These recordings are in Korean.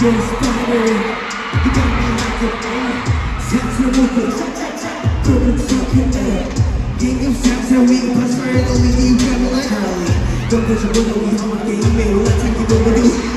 spider, you got me like an ant. 상상하고 싹싹싹 꿈을 섞여. 긴급 상상 위기 파스를 올리기 위함을 하리. 동고서보다 위험한 게임에 올라탄 기분으로.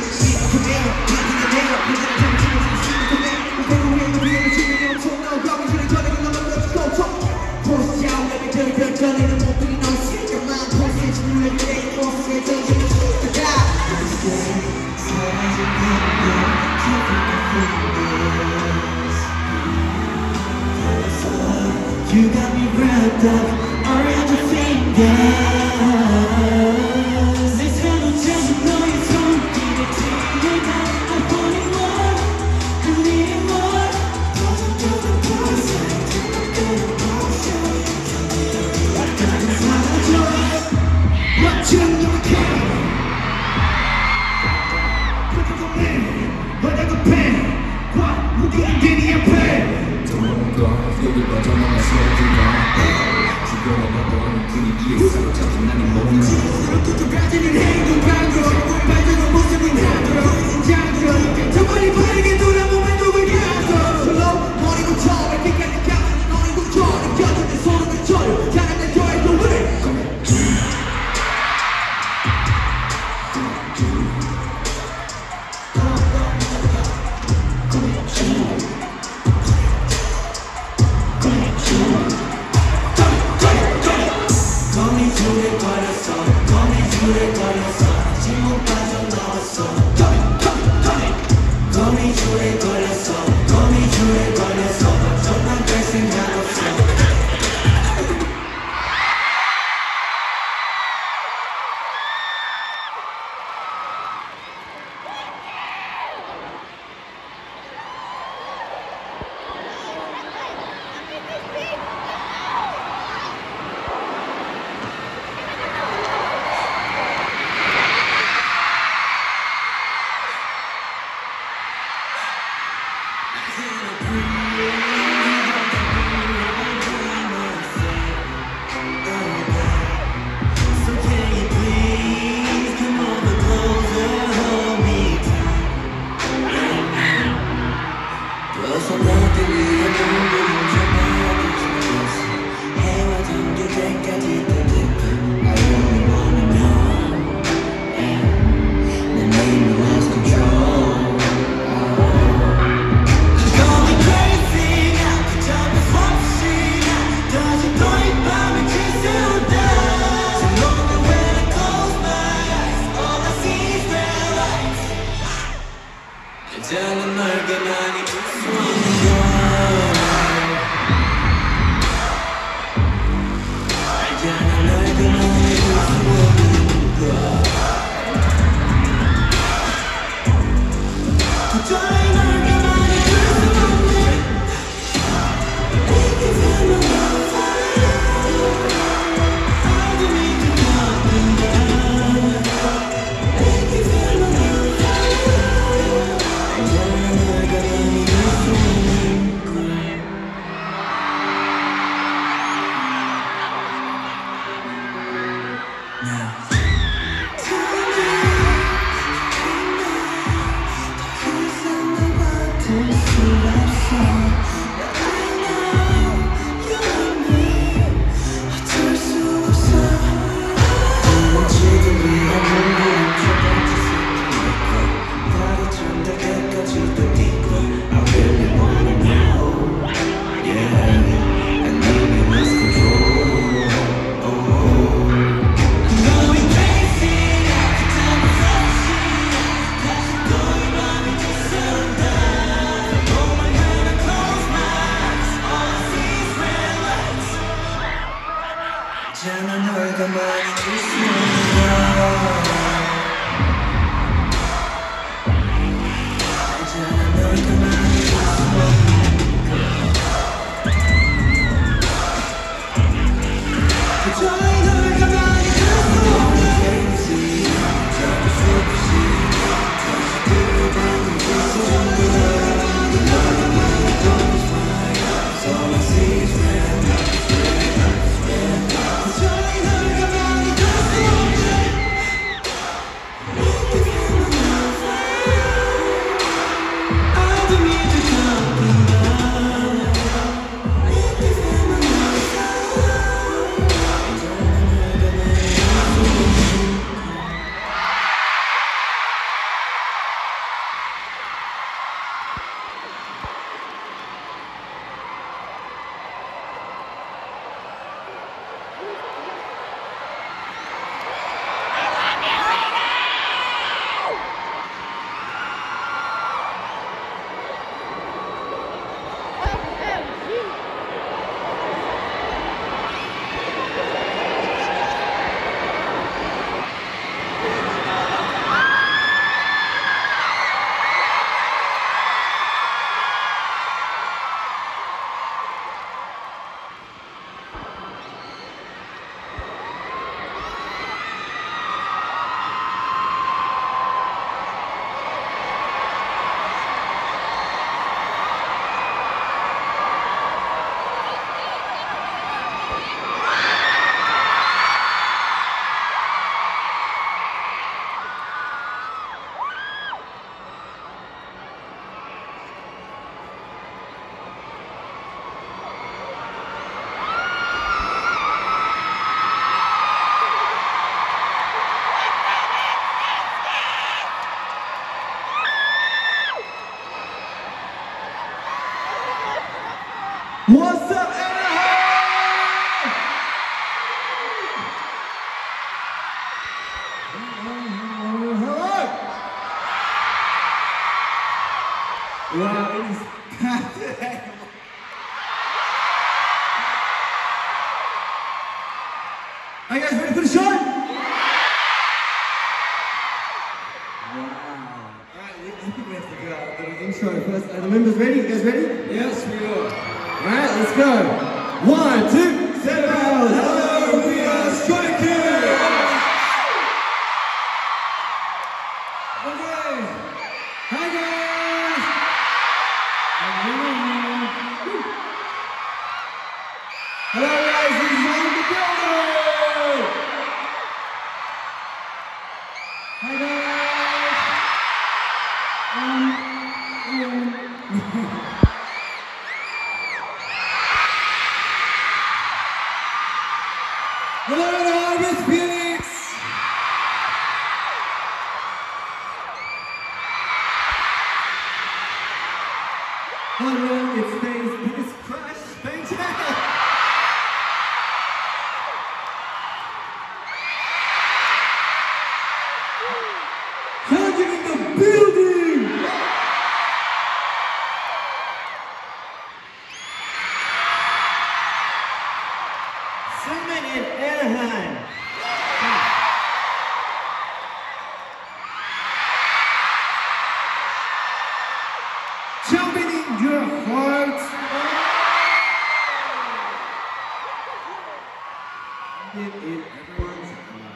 You got me wrapped up around your fingers. 내 잘못해서 너의 손길에 튀어가. I want it more, I need it more. 더더 보상, 더더 보상. 나는 사라져. watching you again. 너네가 배, 와 무거운들이 앞에. 여기 빠져나와 쓰러진다. 주변에 바꿔가는 분위기에 사로잡힌 나는 몸이 또 가지는 행동 방법 발전한 모습은 하도록 장점 저번이 빠르게 돌아보면 누굴 가서 슬로우 머리고 처음에 끝까지 가는 너의 공존 느껴져 내 손을 쳐요 잘한다 너의 도움을 거미줄에 걸렸어 지못 빠져나왔어 거미줄에 걸렸어 정말 별 생각 없어 이제는 널 가만히 볼 수 없는 걸 이제는 널 가만히 볼 수 없는 걸 도저히 널 가만히 볼 수 없는 Make it feel my love I don't need to know Make it feel my love Wow, it is packed today. Are you guys ready for the show? Wow. Alright, I think we have to do our little intro first. Are the members ready? You guys ready? Yes, we are. Alright, let's go. 1, 2, 7 hours. Hello, we are Strike Kids! Okay. Hi guys! Hello guys, this is Mike the Builder! Hi guys! Hello, the Harvest Phoenix! Hello, it's Dave's biggest crush, Benjamin! Challenging in the building! Simon in Anaheim! Jumping in your heart! In everyone's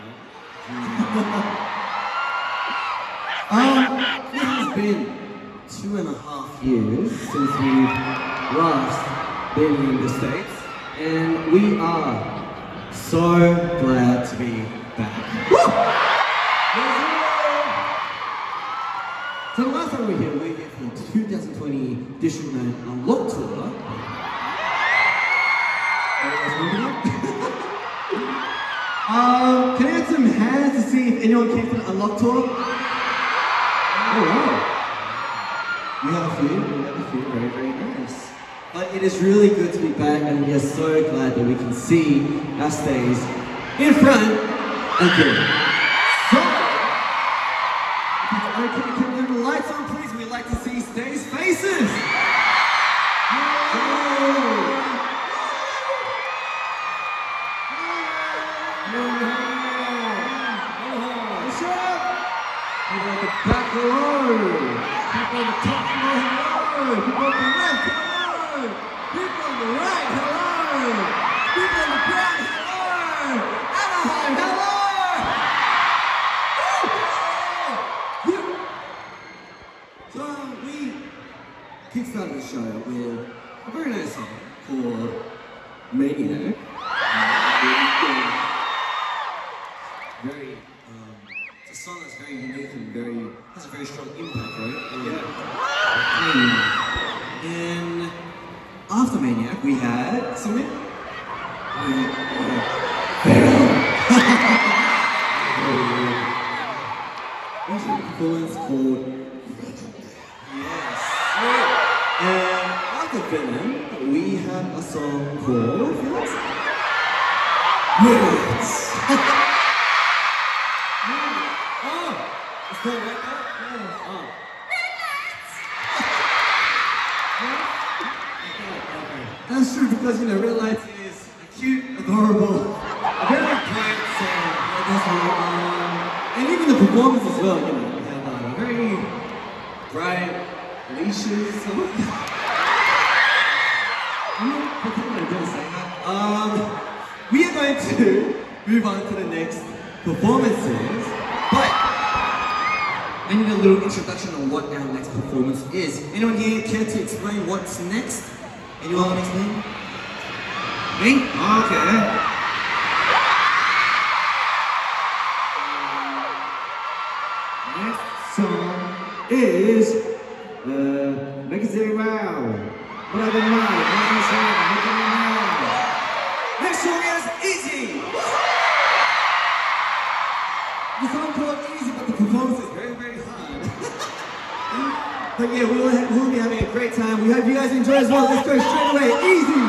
it has been 2.5 years since we last been in the States, and we are so glad to be back. Woo! So the last time we were here for the 2020 District 9 Unlocked Tour. Can I have some hands to see if anyone came to the Unlocked Tour? Oh wow! We have a few, very, very nice. But it is really good to be back, and we are so glad that we can see our stays in front again. So, okay, can we have the lights on please? We'd like to see stays' faces! People at the back, hello! People on the top, hello! People on the left, hello! People on the right, hello! People on the ground, hello! Anaheim, hello! So we kickstarted the show with a very nice song called Maniac. Very it's a song that's very unique and has a very strong impact, right? Yeah. And after Maniac, we had something. We had a performance called Yes. And after Venom, we had a song called Words. Is that right now? Oh. That's true because Red Lights is a cute, adorable, a very bright song. And even the performance as well, we have very bright leashes. We are going to move on to the next performances, but I need a little introduction on what our next performance is. Anyone here care to explain what's next? Anyone want to explain? Me? Okay. Next song is Make It Say Wow. What are the mind? Next song is Easy. The song called Easy, but the performance is very, very hard. But yeah, we'll be having a great time. We hope you guys enjoy as well. Let's go straight away. Easy.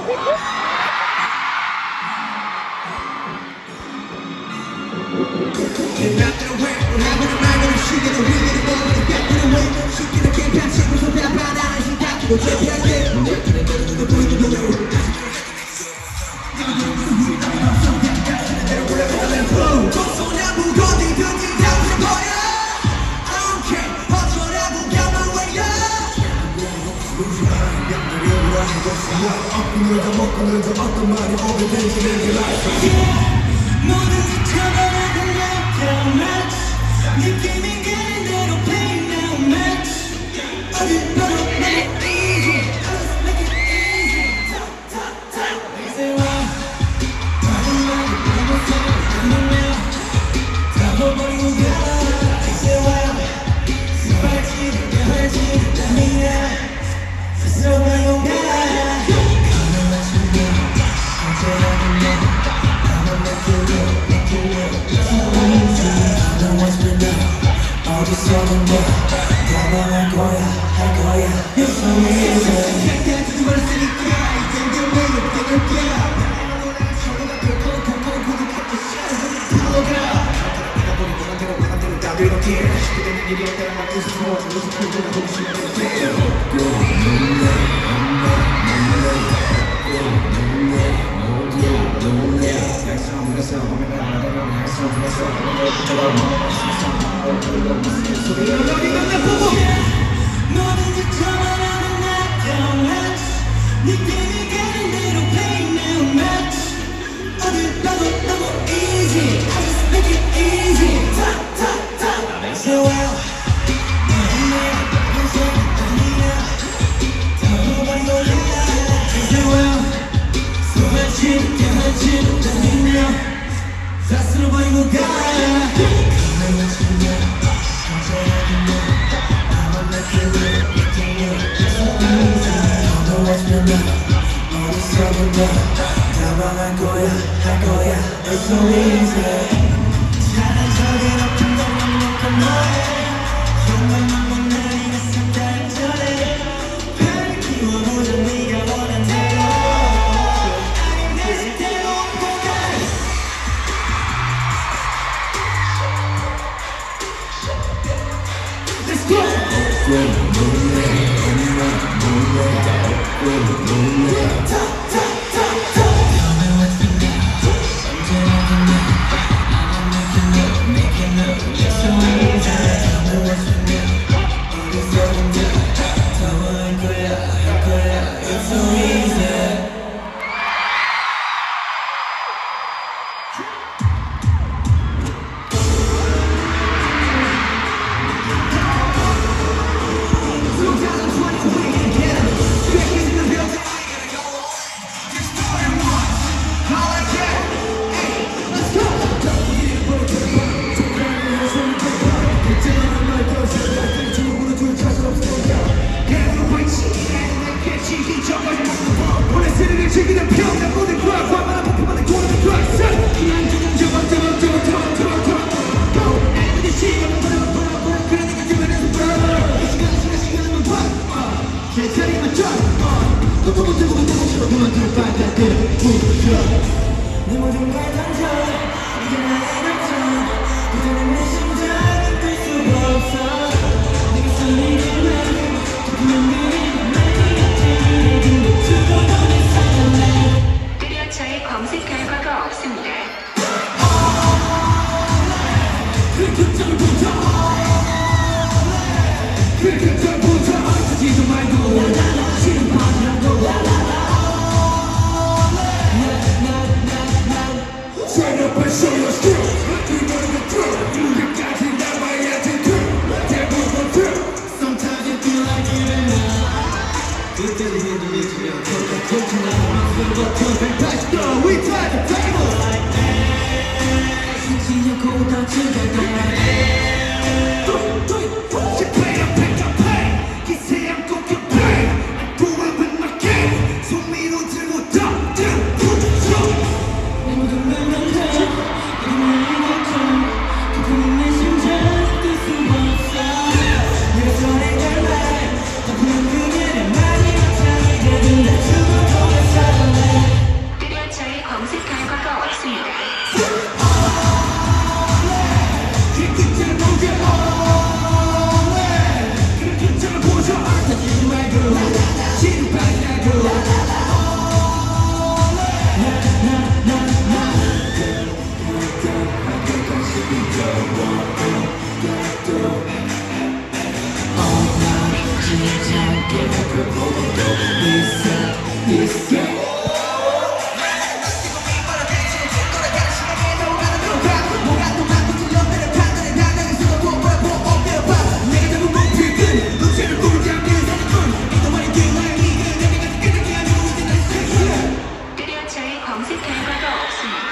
뜨려쳐의 검색 결과가 없습니다. 때려차의 검색 결과가 없습니다.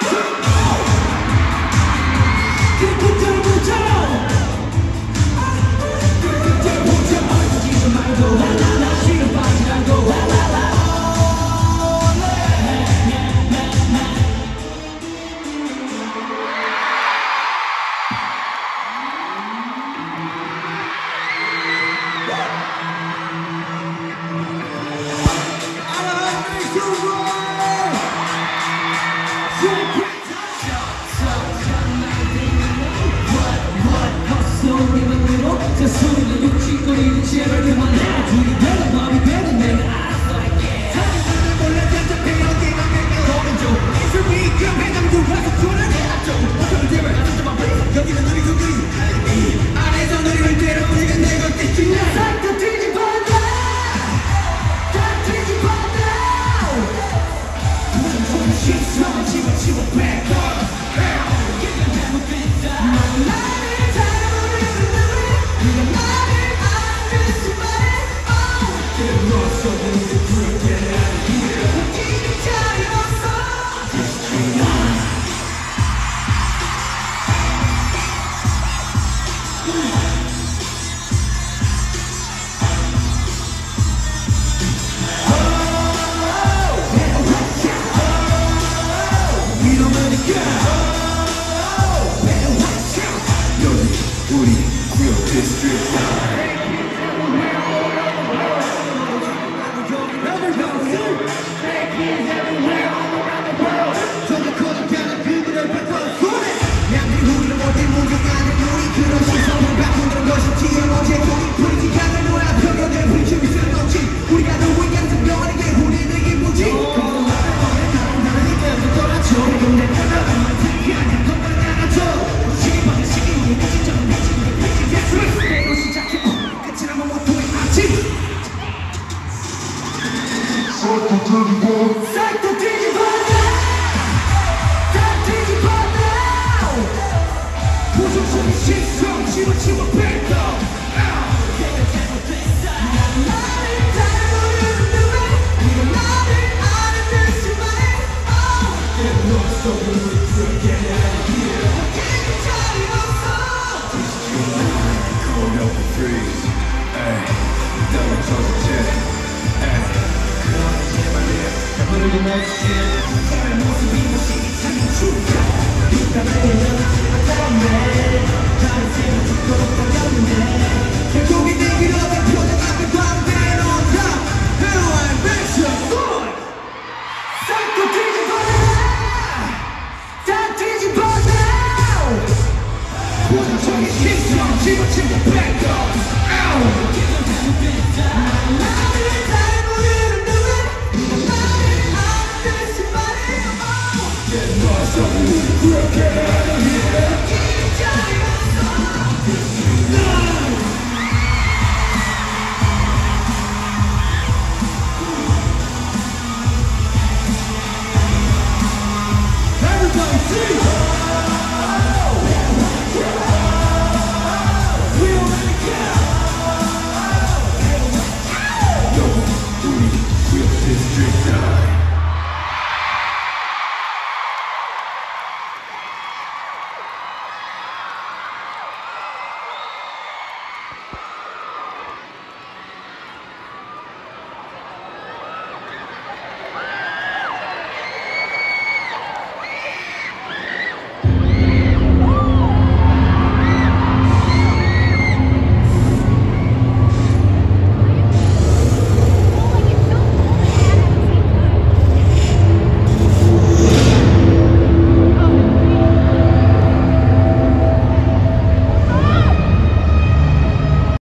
소리가 욕짓거리는 제발 그만해 둘이 되는 마음이 되는 내가 알아서 할게 사랑하는 몰래 대답해 어디가 내게 오른쪽 있을 위가 회장도 가서 불안해 앞쪽 어서는 제발 앉아봐 please 여기는 우리 둘이 안에서 너를 때려 우리가 내걸 떼지 싹다 뒤집어놔 다 뒤집어놔 무슨 시선 집어치워 back up 그냥 잘못됐다 나를 잘못했는데 네가 나를 안 됐지만 너 속은 이제 부럽게 웃기는 자리 없어 이러면니까 여기 우리 real district 싹다 뒤집어놔 다 뒤집어놔 부정적인 시선 집어치워 back up 내가 잘못했어 나를 잘못했는데 왜 네가 나를 안 됐지만 너 속은 우리 부럽게 웃기는 자리 없어 Cold up the breeze 떨어져도 돼 흐르는 날씨 사람 모습이 무식이 참 춥다 빗땀에 사람네 다른 생각 죽도록 가렸네 결국에 내 길을